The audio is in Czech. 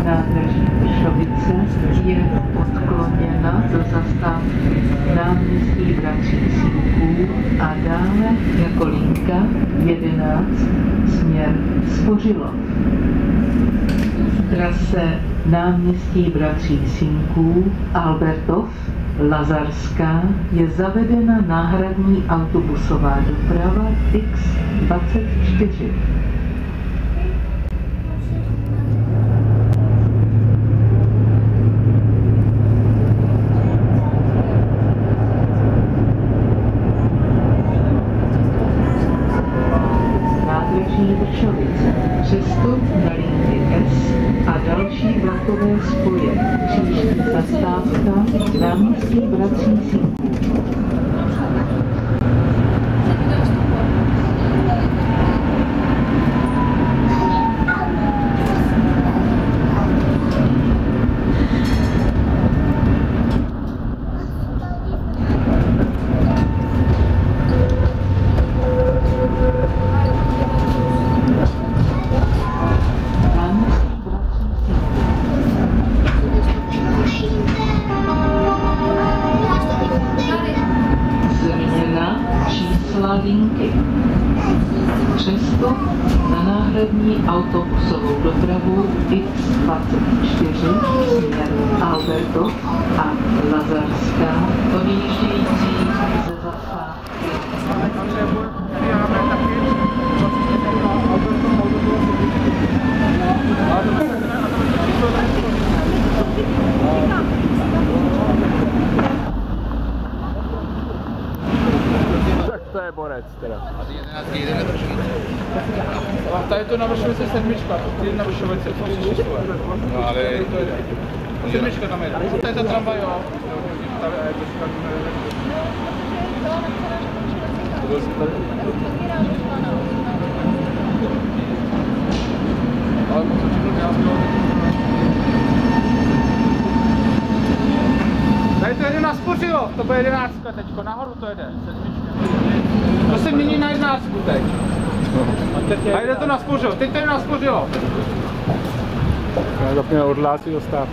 nádraží Vršovice je odkloněna do zastávky náměstí Bratří Sinků a dále jako linka 11 směr Spořilov. Trase náměstí Bratří Sinků, Albertov, Lazarská je zavedena náhradní autobusová doprava X24. Nádraží Vršovice, přestup na linky S a další vlakové spoje. Příští zastávka náměstí Bratří Sinků. Linky. Přestup na náhradní autobusovou dopravu X24 směr Albertov a Lazarská, odjíždějící ze zastávky. To je borec teda. A ty 11 jde na Vršovice. A tady to na Vršovice sedmička, ty na Vršovice, to jsou číslo. No ale... Sedmička tam jede. To je ta tramvaj, jo. Ale moc očekl nějakého... Tady to jede na Spořilov, to bude 11 teďko, nahoru to jede, sedmička. To se mění na 11 teď. A jde to na Spořilov, teď to jde na Spořilov. Já zapněme odhlásí dostávku.